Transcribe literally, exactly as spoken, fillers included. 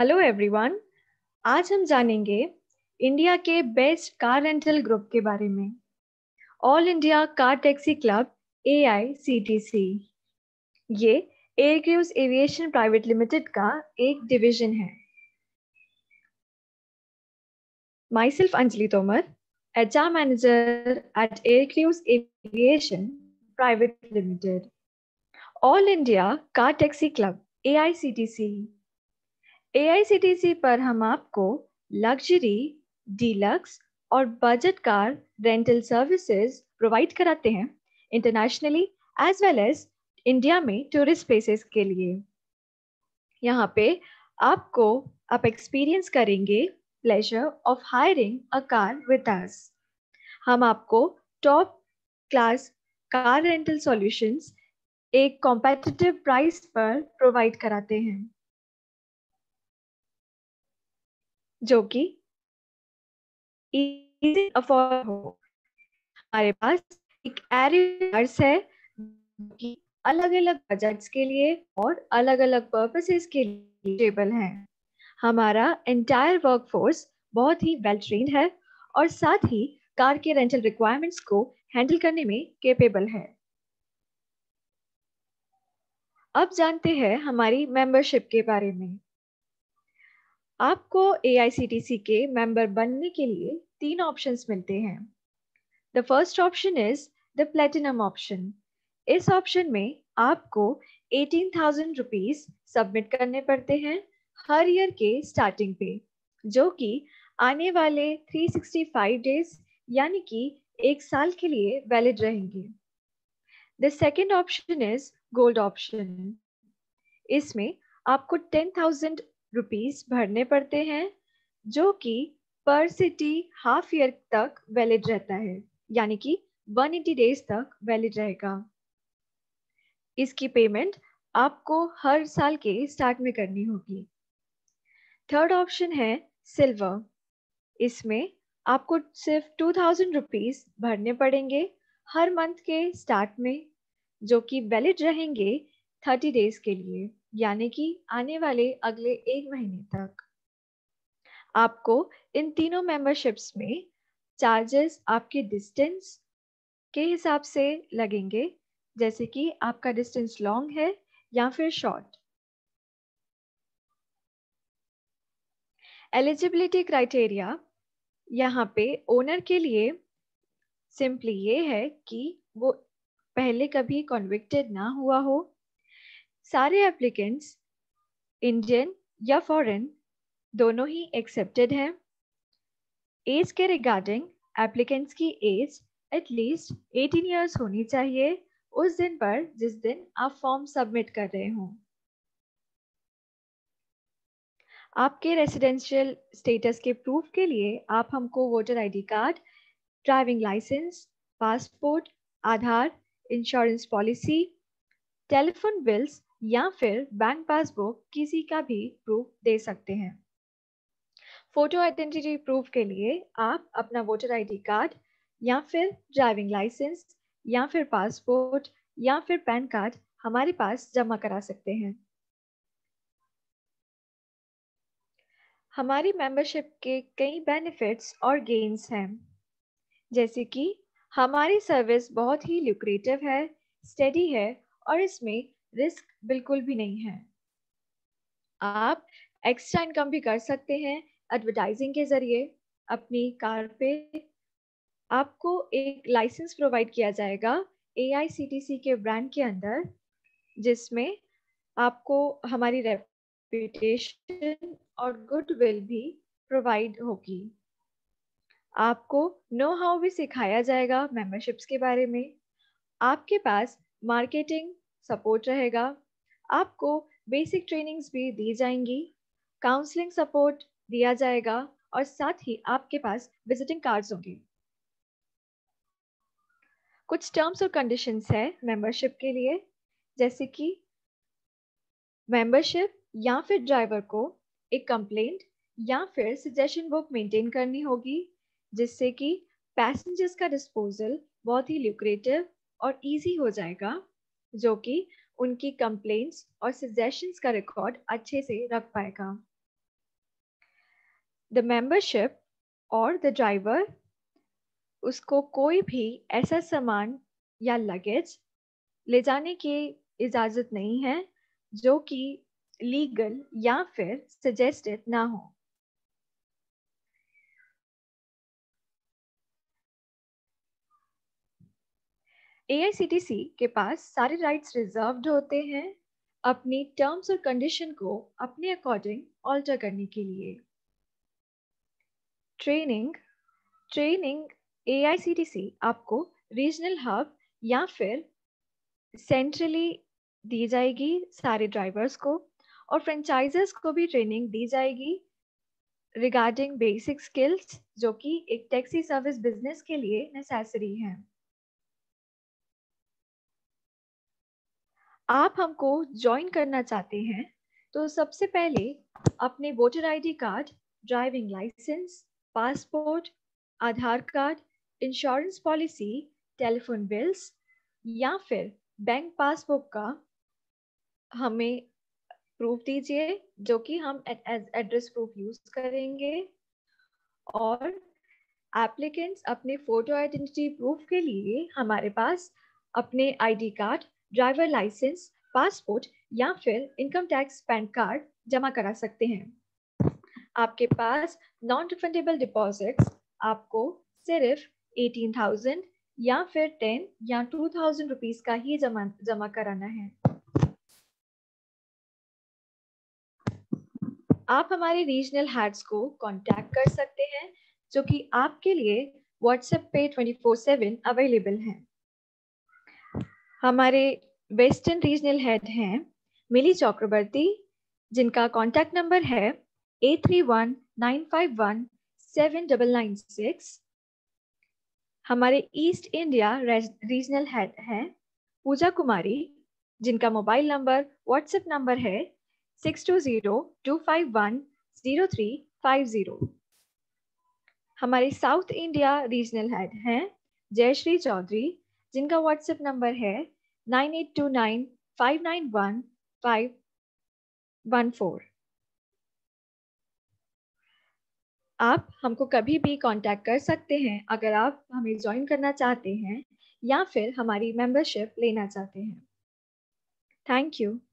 Hello everyone. आज हम जानेंगे इंडिया के बेस्ट कार रेंटल ग्रुप के बारे में। All India Car Taxi Club A I C T C. ये Air Cruise Aviation Private Limited का एक डिवीजन है। Myself Anjali Tomar, H R manager at Air Cruise Aviation Private Limited. All India Car Taxi Club A I C T C. A I C T C पर हम आपको luxury, deluxe और budget car rental services provide कराते हैं internationally as well as India में tourist places के लिए। यहाँ पे आपको आप एक्सपीरियंस करेंगे pleasure of hiring a car with us. हम आपको top class car rental solutions एक कॉम्पिटिटिव प्राइस पर प्रोवाइड कराते हैं, जो कि इजी अफोर्ड हो। हमारे पास एक एरियर्स है कि अलग अलग बजट्स के लिए और अलग अलग पर्पसेस के लिए टेबल है। हमारा एंटायर वर्कफोर्स बहुत ही वेल ट्रेन्ड है और साथ ही कार के रेंटल रिक्वायरमेंट्स को हैंडल करने में कैपेबल है। अब जानते हैं हमारी मेंबरशिप के बारे में। आपको ए आई सी टी सी के मेंबर बनने के लिए तीन ऑप्शंस मिलते हैं। The first option is the platinum option. इस ऑप्शन में आपको एटीन थाउजेंड रुपीज सबमिट करने पड़ते हैं हर ईयर के स्टार्टिंग पे, जो कि आने वाले थ्री सिक्सटी फाइव डेज यानी कि एक साल के लिए वैलिड रहेंगे। The second option is gold option. इसमें आपको टेन थाउजेंड रुपीज भरने पड़ते हैं, जो कि पर सिटी हाफ ईयर तक वैलिड रहता है, यानी कि वन एटी डेज तक वैलिड रहेगा। इसकी पेमेंट आपको हर साल के स्टार्ट में करनी होगी। थर्ड ऑप्शन है सिल्वर। इसमें आपको सिर्फ टू थाउजेंड रुपीज भरने पड़ेंगे हर मंथ के स्टार्ट में, जो कि वैलिड रहेंगे थर्टी डेज के लिए, यानी कि आने वाले अगले एक महीने तक। आपको इन तीनों मेंबरशिप्स में चार्जेस आपके डिस्टेंस के हिसाब से लगेंगे, जैसे कि आपका डिस्टेंस लॉन्ग है या फिर शॉर्ट। एलिजिबिलिटी क्राइटेरिया यहाँ पे ओनर के लिए सिंपली ये है कि वो पहले कभी कन्विक्टेड ना हुआ हो। सारे एप्लीकेंट्स इंडियन या फॉरेन दोनों ही एक्सेप्टेड हैं। एज के रिगार्डिंग एप्लीकेंट्स की एज एटलीस्ट एटीन ईयर्स होनी चाहिए उस दिन पर जिस दिन आप फॉर्म सबमिट कर रहे हों। आपके रेसिडेंशियल स्टेटस के प्रूफ के लिए आप हमको voter ID card, driving licence, passport, Aadhaar, insurance policy, telephone bills या फिर बैंक पासबुक किसी का भी प्रूफ दे सकते हैं। फोटो आइडेंटिटी प्रूफ के लिए आप अपना वोटर आईडी कार्ड या फिर ड्राइविंग लाइसेंस या फिर पासपोर्ट या फिर पैन कार्ड हमारे पास जमा करा सकते हैं। हमारी मेंबरशिप के कई बेनिफिट्स और गेन्स हैं, जैसे कि हमारी सर्विस बहुत ही ल्यूक्रेटिव है, स्टेडी है और इसमें रिस्क बिल्कुल भी नहीं है। आप एक्स्ट्रा इनकम भी कर सकते हैं एडवर्टाइजिंग के जरिए अपनी कार पे। आपको एक लाइसेंस प्रोवाइड किया जाएगा ए आई सी टी सी के ब्रांड के अंदर, जिसमें आपको हमारी रेपुटेशन और गुडविल भी प्रोवाइड होगी। आपको नो हाउ भी सिखाया जाएगा मेंबरशिप्स के बारे में। आपके पास मार्केटिंग सपोर्ट रहेगा। आपको बेसिक ट्रेनिंग्स भी दी जाएंगी, काउंसलिंग सपोर्ट दिया जाएगा और साथ ही आपके पास विजिटिंग कार्ड्स होंगे। कुछ टर्म्स और कंडीशंस है मेंबरशिप के लिए, जैसे कि मेंबरशिप या फिर ड्राइवर को एक कंप्लेंट या फिर सजेशन बुक मेंटेन करनी होगी, जिससे कि पैसेंजर्स का डिस्पोजल बहुत ही ल्यूक्रेटिव और इजी हो जाएगा, जो कि उनकी कंप्लेंट्स और सजेशंस का रिकॉर्ड अच्छे से रख पाएगा। द मेंबरशिप और द ड्राइवर उसको कोई भी ऐसा सामान या लगेज ले जाने की इजाज़त नहीं है जो कि लीगल या फिर सजेस्टेड ना हो। ए आई सी टी सी के पास सारे राइट्स रिजर्व्ड होते हैं अपनी टर्म्स और कंडीशन को अपने अकॉर्डिंग ऑल्टर करने के लिए। Training training A I C T C आपको रीजनल हब या फिर सेंट्रली दी जाएगी सारे ड्राइवर्स को, और फ्रेंचाइजर्स को भी ट्रेनिंग दी जाएगी रिगार्डिंग बेसिक स्किल्स जो कि एक टैक्सी सर्विस बिजनेस के लिए नेसेसरी हैं। आप हमको ज्वाइन करना चाहते हैं तो सबसे पहले अपने voter ID card, driving licence, passport, Aadhaar card, insurance policy, telephone bills या फिर बैंक पासबुक का हमें प्रूफ दीजिए जो कि हम एज एड्रेस प्रूफ यूज करेंगे। और एप्लीकेंट्स अपने फोटो आइडेंटिटी प्रूफ के लिए हमारे पास अपने ID card, driver licence, passport या फिर इनकम टैक्स पैन कार्ड जमा करा सकते हैं। आपके पास नॉन रिफंडेबल डिपॉजिट्स आपको सिर्फ एटीन थाउजेंड या फिर टेन या टू थाउजेंड रुपीज का ही जमा जमा कराना है। आप हमारे रीजनल हेड्स को कांटेक्ट कर सकते हैं जो कि आपके लिए व्हाट्सएप पे ट्वेंटी फोर सेवन अवेलेबल हैं। हमारे वेस्टर्न रीजनल हेड हैं मिली चक्रवर्ती, जिनका कांटेक्ट नंबर है eight three one nine five one seven double nine six. हमारे ईस्ट इंडिया रीजनल हेड हैं पूजा कुमारी, जिनका मोबाइल नंबर व्हाट्सएप नंबर है six two zero two five one zero three five zero. हमारे south India regional head हैं जयश्री चौधरी, जिनका WhatsApp number है nine eight two nine five nine one five one four. आप हमको कभी भी कांटेक्ट कर सकते हैं अगर आप हमें ज्वाइन करना चाहते हैं या फिर हमारी मेंबरशिप लेना चाहते हैं। Thank you.